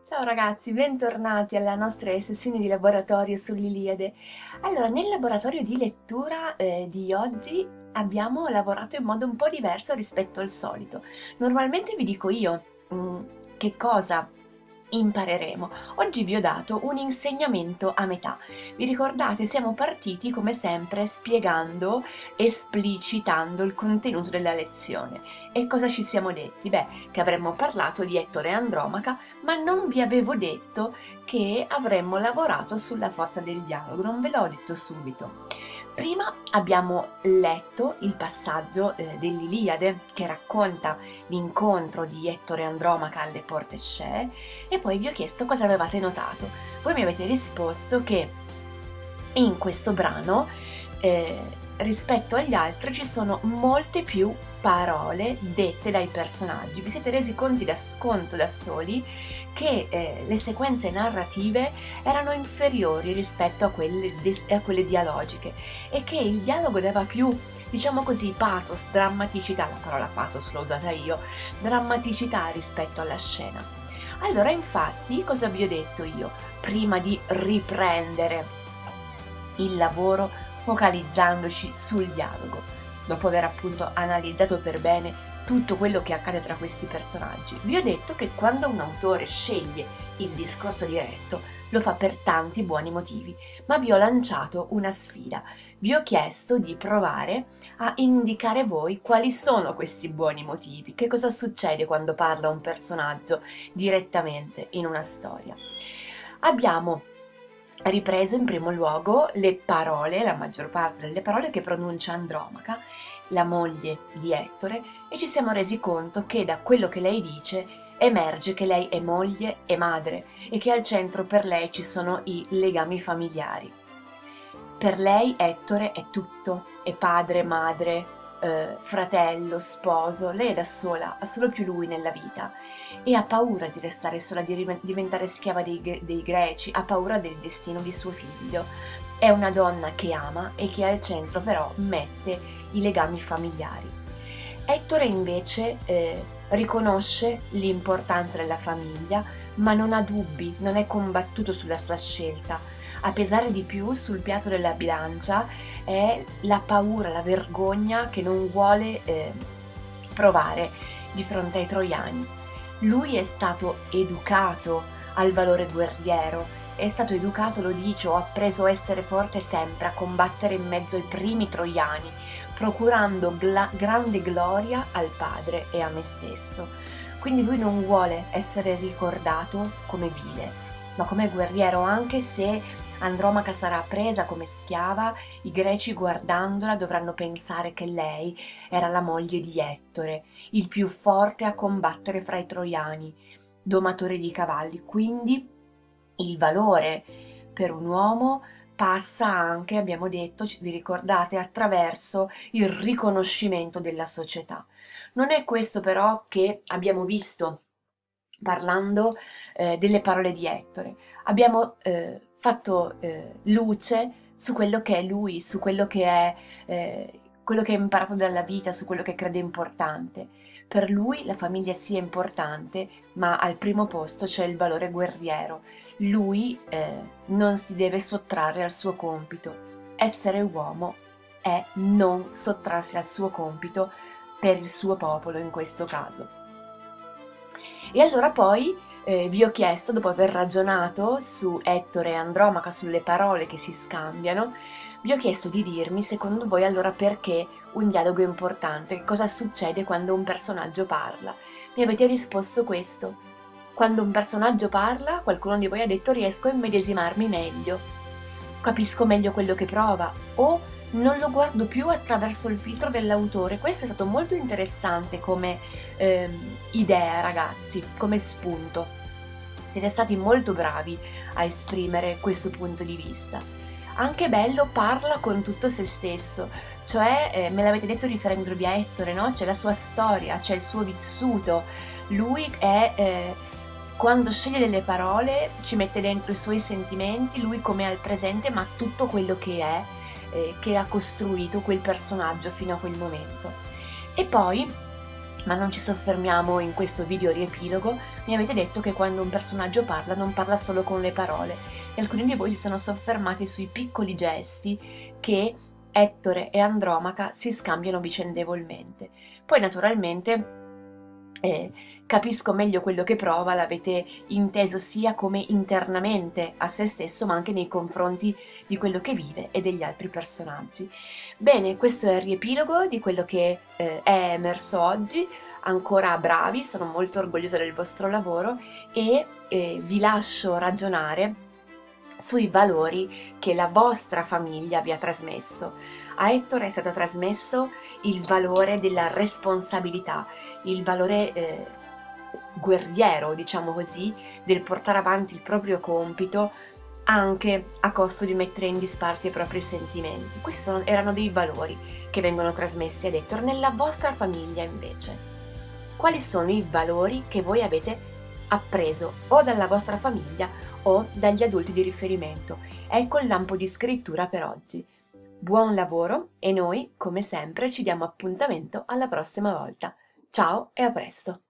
Ciao ragazzi, bentornati alla nostra sessione di laboratorio sull'Iliade. Allora, nel laboratorio di lettura di oggi abbiamo lavorato in modo un po' diverso rispetto al solito. Normalmente vi dico io che cosa impareremo. Oggi vi ho dato un insegnamento a metà. Vi ricordate? Siamo partiti come sempre spiegando, esplicitando il contenuto della lezione. E cosa ci siamo detti? Beh, che avremmo parlato di Ettore e Andromaca, ma non vi avevo detto che avremmo lavorato sulla forza del dialogo, non ve l'ho detto subito. Prima abbiamo letto il passaggio dell'Iliade che racconta l'incontro di Ettore e Andromaca alle porte Scee e poi vi ho chiesto cosa avevate notato. Voi mi avete risposto che in questo brano rispetto agli altri ci sono molte più parole dette dai personaggi. Vi siete resi conto da soli che le sequenze narrative erano inferiori rispetto a quelle dialogiche e che il dialogo dava più, diciamo così, pathos, drammaticità, la parola pathos l'ho usata io, drammaticità rispetto alla scena. Allora, infatti, cosa vi ho detto io? Prima di riprendere il lavoro focalizzandoci sul dialogo, dopo aver appunto analizzato per bene tutto quello che accade tra questi personaggi. Vi ho detto che quando un autore sceglie il discorso diretto lo fa per tanti buoni motivi, ma vi ho lanciato una sfida. Vi ho chiesto di provare a indicare voi quali sono questi buoni motivi, che cosa succede quando parla un personaggio direttamente in una storia. Abbiamo ripreso in primo luogo le parole, la maggior parte delle parole che pronuncia Andromaca, la moglie di Ettore, e ci siamo resi conto che da quello che lei dice emerge che lei è moglie e madre e che al centro per lei ci sono i legami familiari. Per lei Ettore è tutto, è padre, madre, fratello, sposo, lei è da sola, ha solo più lui nella vita e ha paura di restare sola, di diventare schiava dei greci, ha paura del destino di suo figlio. È una donna che ama e che al centro però mette i legami familiari. Ettore invece riconosce l'importanza della famiglia, ma non ha dubbi, non è combattuto sulla sua scelta. A pesare di più sul piatto della bilancia è la paura, la vergogna che non vuole provare di fronte ai troiani. Lui è stato educato al valore guerriero, è stato educato, lo dice, ho appreso a essere forte sempre, a combattere in mezzo ai primi troiani, procurando grande gloria al padre e a me stesso. Quindi lui non vuole essere ricordato come vile, ma come guerriero, anche se Andromaca sarà presa come schiava, i greci guardandola dovranno pensare che lei era la moglie di Ettore, il più forte a combattere fra i troiani, domatore di cavalli. Quindi il valore per un uomo passa anche, abbiamo detto, vi ricordate, attraverso il riconoscimento della società. Non è questo però che abbiamo visto parlando delle parole di Ettore. Abbiamo fatto luce su quello che è lui, su quello che ha imparato dalla vita, su quello che crede importante. Per lui la famiglia sia importante, ma al primo posto c'è il valore guerriero. Lui non si deve sottrarre al suo compito. Essere uomo è non sottrarsi al suo compito per il suo popolo in questo caso. E allora poi vi ho chiesto, dopo aver ragionato su Ettore e Andromaca, sulle parole che si scambiano, vi ho chiesto di dirmi, secondo voi, allora perché un dialogo è importante, che cosa succede quando un personaggio parla. Mi avete risposto questo. Quando un personaggio parla, qualcuno di voi ha detto riesco a immedesimarmi meglio, capisco meglio quello che prova, o non lo guardo più attraverso il filtro dell'autore. Questo è stato molto interessante come idea, ragazzi, come spunto. Siete stati molto bravi a esprimere questo punto di vista. Anche bello, parla con tutto se stesso, cioè me l'avete detto riferendovi a Ettore, no? C'è la sua storia, c'è il suo vissuto. Lui è quando sceglie delle parole ci mette dentro i suoi sentimenti, lui come al presente, ma tutto quello che è, che ha costruito quel personaggio fino a quel momento. E poi Ma non ci soffermiamo in questo video riepilogo. Mi avete detto che quando un personaggio parla non parla solo con le parole, e alcuni di voi si sono soffermati sui piccoli gesti che Ettore e Andromaca si scambiano vicendevolmente. Poi naturalmente capisco meglio quello che prova, l'avete inteso sia come internamente a se stesso, ma anche nei confronti di quello che vive e degli altri personaggi. Bene, questo è il riepilogo di quello che è emerso oggi. Ancora bravi, sono molto orgogliosa del vostro lavoro e vi lascio ragionare sui valori che la vostra famiglia vi ha trasmesso. A Ettore è stato trasmesso il valore della responsabilità, il valore guerriero, diciamo così, del portare avanti il proprio compito anche a costo di mettere in disparte i propri sentimenti. Erano dei valori che vengono trasmessi ad Ettore. Nella vostra famiglia invece, quali sono i valori che voi avete appreso o dalla vostra famiglia o dagli adulti di riferimento? Ecco il lampo di scrittura per oggi. Buon lavoro e noi, come sempre, ci diamo appuntamento alla prossima volta. Ciao e a presto!